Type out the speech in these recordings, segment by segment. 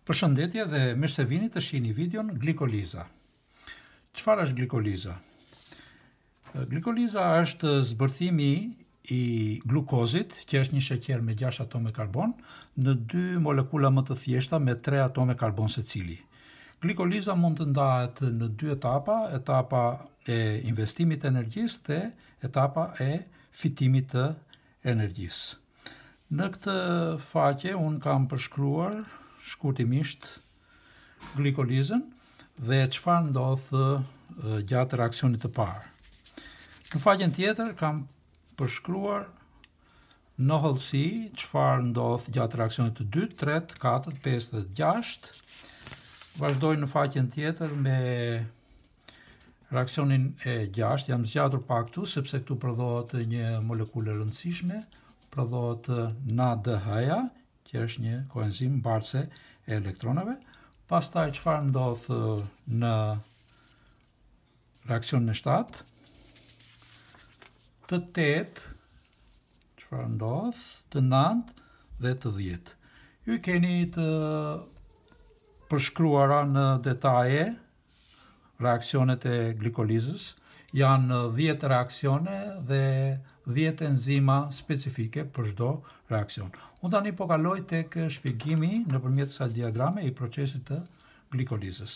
Përshëndetje dhe mirë se vini të shihni videon glikoliza. Çfarë është glikoliza? Glikoliza është zbërthimi i glukozit, që është një sheqer me 6 atome karbon, në 2 molekula më të thjeshta me 3 atome karbon secili. Glikoliza mund të ndahet në 2 etapa, etapa e investimit të energjisë dhe etapa e fitimit të energjisë. Në këtë faqe unë kam përshkruar shkurtimisht glikolizën dhe çfarë ndodh gjatë reaksionit të parë. Në faqen tjetër kam përshkruar në hollësi çfarë ndodh gjatë reaksionit të dytë, tretë, katërt, pestë dhe 6. Vazhdoj në faqen tjetër me reaksionin e 6. Jam zgjatur pak këtu sepse këtu prodhohet një molekulë e rëndësishme, prodhohet NADH-ja, që është një koenzim mbartëse e elektronave. Pastaj çfarë ndodh në reaksionin e 7? Të 8, çfarë ndodh? Të 9 dhe të 10. Ju keni të përshkruara në detaje reaksionet e glikolizës. Janë 10 reaksione dhe 10 enzima specifike për çdo reakcion. Unë tani po kaloj tek shpjegimi nëpërmjet kësaj diagrame i procesit të glikolizës.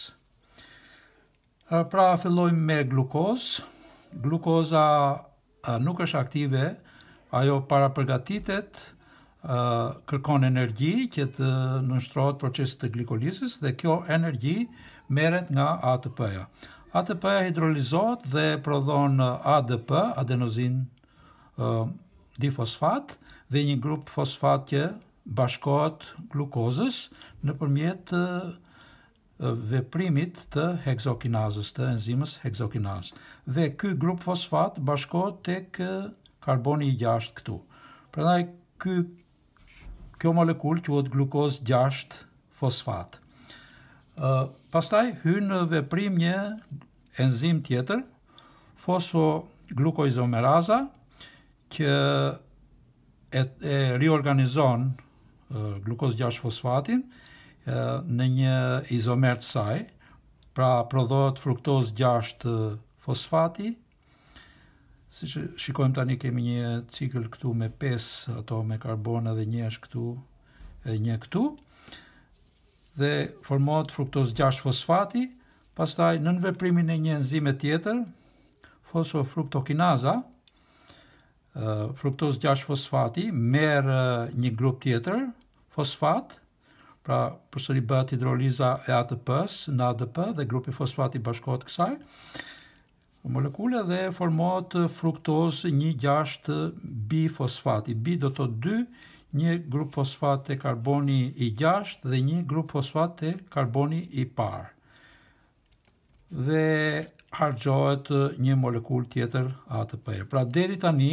Pra fillojmë me glukozë. Glukoza nuk është aktive, ajo para përgatitet, kërkon energji që të nënshtrohet procesit të glikolizës dhe kjo energji merret nga ATP-ja. ATP-ja hidrolizohet dhe prodhon ADP, adenozin difosfat, dhe një grup fosfat që bashkohet glukozës nëpërmjet veprimit të heksokinazës, të enzimës heksokinazë. Dhe ky grup fosfat bashkohet tek karboni i 6 këtu. Prandaj kjo molekulë quhet glukozë 6 fosfat. Pastaj hyn në veprim një enzim tjetër, fosfoglukoizomeraza, që e riorganizon glukozë 6 fosfatin në një izomer të saj, pra prodhohet fruktozë 6 fosfati. Siç shikojmë tani kemi një cikël këtu me 5 atome karbon dhe një është këtu e një këtu. Dhe formohet fruktozë 6 fosfati, pastaj nën veprimin e një enzime tjetër, fosfofruktokinaza, fruktozë 6 fosfati merr një grup tjetër, fosfat, pra përsëri bëhet hidroliza e ATP-s në ADP dhe grupi fosfati bashkohet kësaj molekule dhe formohet fruktozë 1,6 bifosfati. Bi do të thotë 2, një grup fosfat të karboni i 6 dhe një grup fosfat të karboni i parë. Dhe harxhohet një molekul tjetër ATP. Pra deri tani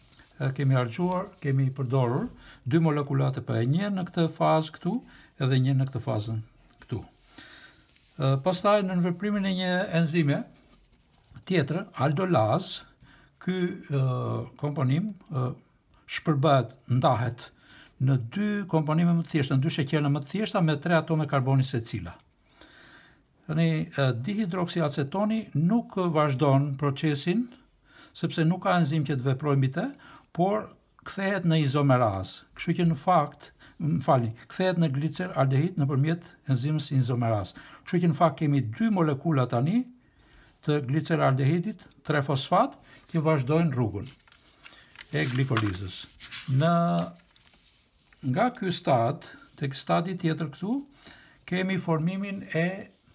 kemi përdorur 2 molekula ATP, një në këtë fazë këtu edhe një në këtë fazën këtu. Pastaj në veprimin e një enzime tjetër, aldolaz, ky komponim shpërbëhet, ndahet në 2 komponime më të thjeshta, në 2 sheqerë më të thjeshta me 3 atome karboni secila. Tani dihidroksiacetoni nuk vazhdon procesin sepse nuk ka enzim që të veprojë mbi të, por kthehet në izomerazë. Kështu që në fakt, kthehet në gliceraldehid nëpërmjet enzimës izomerazë. Kështu që në fakt kemi 2 molekula tani të gliceraldehidit 3 fosfat që vazhdojnë rrugën e glikolizës. Nga ky stad tek stadi tjetër këtu kemi formimin e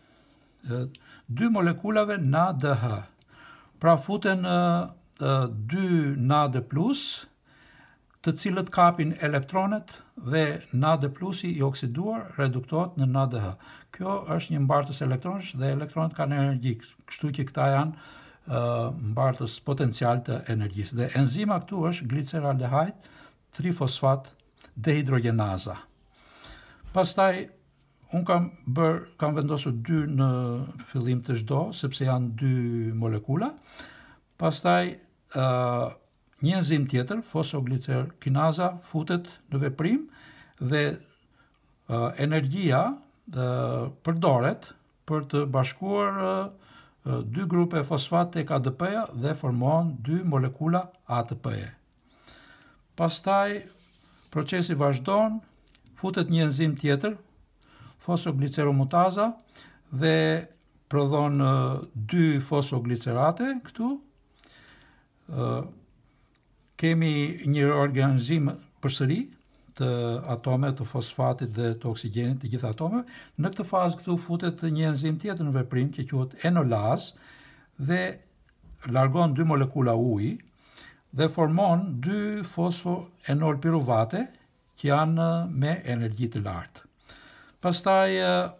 2 molekulave NADH. Pra futen 2 NAD+, të cilët kapin elektronet dhe NAD+ i oksiduar reduktohet në NADH. Kjo është një mbartës elektronesh dhe elektronet kanë energji, kështu që këta janë mbartës potencial të energjisë. Dhe enzima këtu është gliceraldehid 3-fosfat dehidrogenaza. Pastaj unë kam vendosur 2 në fillim të çdo, sepse janë 2 molekula. Pastaj një enzim tjetër, fosfoglicerkinaza, futet në veprim dhe energjia përdoret për të bashkuar dy grupe fosfat tek ADP-ja dhe formon dy molekula ATP-je. Pastaj procesi vazhdon, futet një enzim tjetër, fosfogliceromutaza, dhe prodhon dy fosfoglicerate këtu. Kemi një organizim përsëri të atome të fosfatit dhe të oksigjenit, të gjitha atomeve. Në këtë fazë këtu futet një enzim tjetër në veprim që quhet enolaz dhe largon dy molekula uji dhe formon dy fosfoenolpiruvate që janë me energji të lartë. Pastaj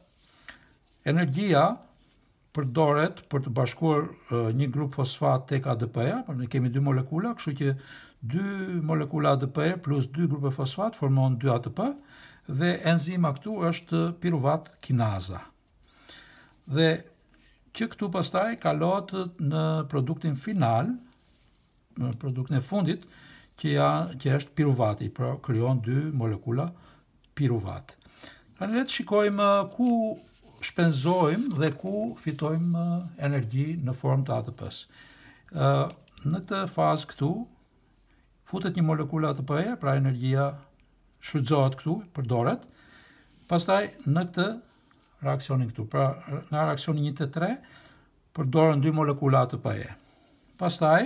energjia përdoret për të bashkuar një grup fosfat tek ADP-ja, ne kemi dy molekula, kështu që dy molekula ADP plus dy grupe fosfat formon 2 ATP dhe enzima këtu është piruvat kinaza. Dhe që këtu pastaj kalohet në produktin final, në produktin e fundit, që është piruvati, pra krijon dy molekula piruvat. Le të shikojmë ku shpenzojmë dhe ku fitojmë energji në formë të ATP-s. Në këtë fazë këtu, futet një molekula ATP-je, pra energjia shfrytëzohet këtu, përdoret. Pastaj në këtë reaksionin këtu, pra në reaksionin 1-3, përdoren dy molekula ATP-je. Pastaj,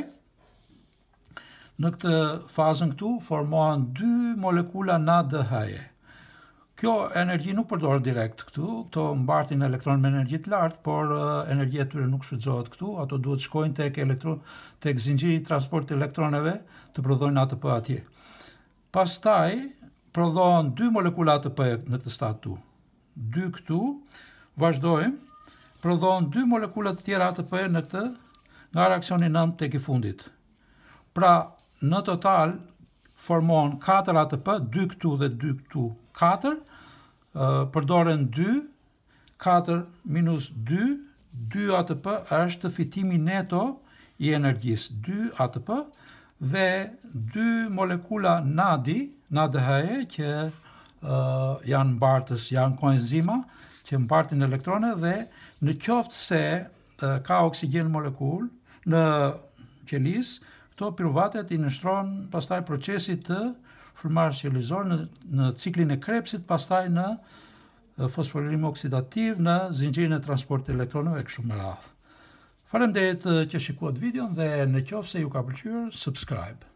në këtë fazën këtu, formohen dy molekula NADH-je. Kjo energji nuk përdoret direkt këtu, këto mbartin elektron me energji të lartë, por energjia e tyre nuk shfrytëzohet këtu, ato duhet shkojnë tek zinxhiri i transportit të elektroneve të prodhojnë ATP atje. Pastaj prodhohen dy molekula ATP në këtë stad këtu. Dy këtu, vazhdojmë, prodhohen dy molekula të tjera ATP në këtë nga reaksioni 9 tek i fundit. Pra, në total formon 4 ATP, 2 këtu dhe 2 këtu, 4, përdoren 2, 4 minus 2, 2 ATP është fitimi neto i energjisë, 2 ATP dhe 2 molekula NADH-je që janë mbartës, janë koenzima që mbartin elektrone dhe në qoftë se ka oksigjen molekul në qelis, këto piruvatet i nështron pastaj procesit të frymëmarrjes qelizor në ciklin e Krebsit, pastaj në fosforilim oksidativ, në zinxhirin e transportit të elektroneve e kështu me radhë. Faleminderit që shikuat videon dhe në qoftë se ju ka pëlqyer, subscribe.